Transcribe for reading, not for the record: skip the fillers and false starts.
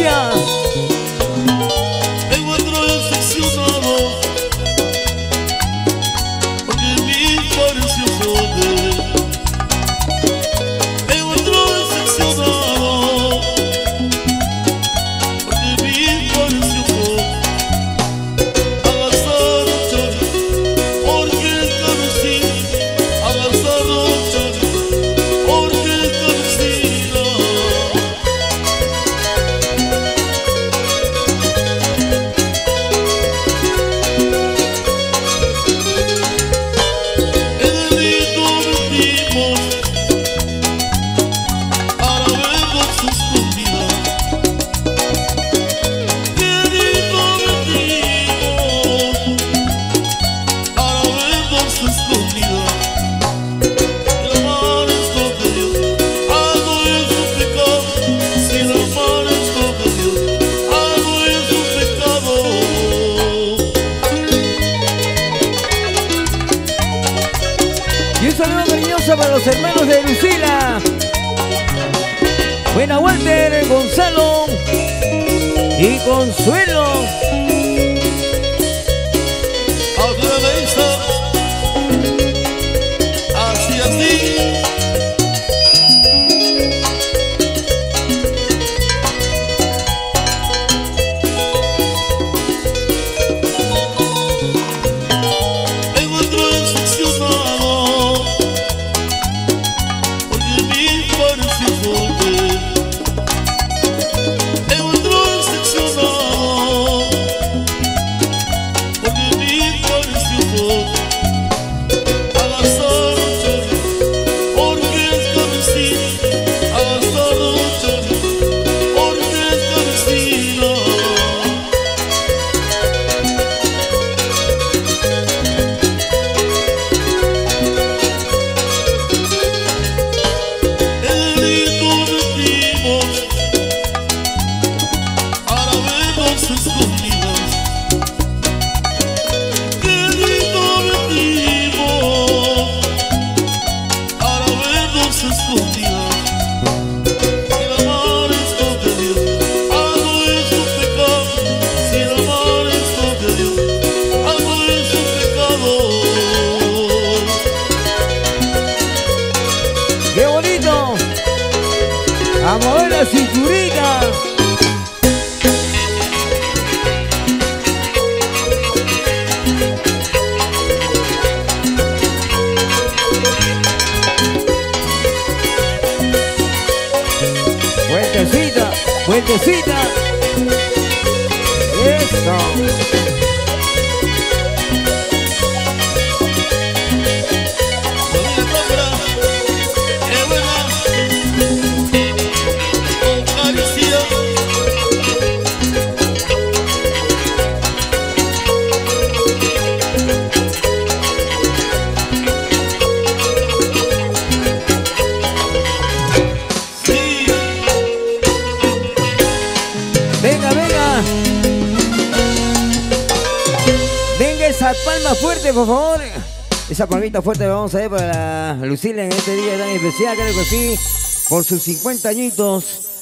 García. Me encuentro decepcionado porque mi pareció joder. Me encuentro decepcionado porque mi pareció joder. Agasaron chori porque conocí. Agasaron chori porque conocí. Y un saludo cariñoso para los hermanos de Lucila. Buena Walter, Gonzalo y Consuelo. Así, así. Me encuentro decepcionado porque mi pareció joder. Me encuentro decepcionado porque mi pareció joder. Agasaron chori porque conocí. Agasaron chori porque conocí. El grito metimos para vernos escondidas. El grito metimos para vernos escondidas. Si el amar es lo de Dios, algo es un pecado. Si el amar es lo de Dios, algo es un pecado. ¡Qué bonito! ¡A mover la cinturita! Vueltecita, vueltecita. Eso. Familia Compra, es buena, con caricia. Sí, Venga, venga. Venga esa palma fuerte, por favor. Esa palmita fuerte la vamos a ver para Lucila en este día tan especial, creo que sí, por sus 50 añitos.